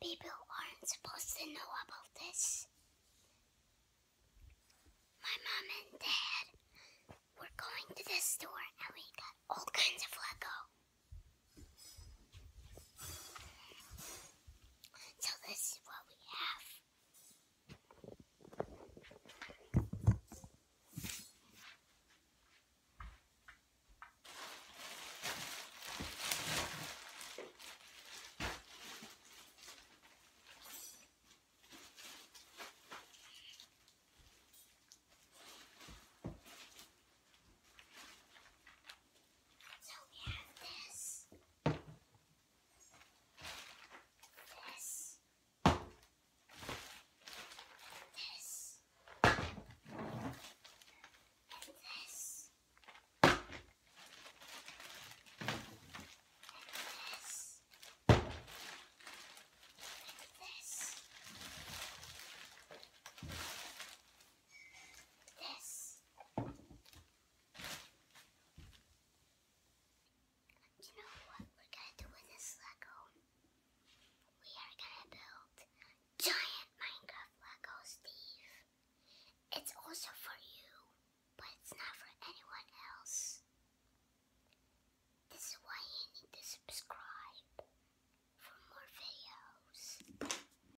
people aren't supposed to know about this. My mom and dad were going to the store and we got all kinds of Lego.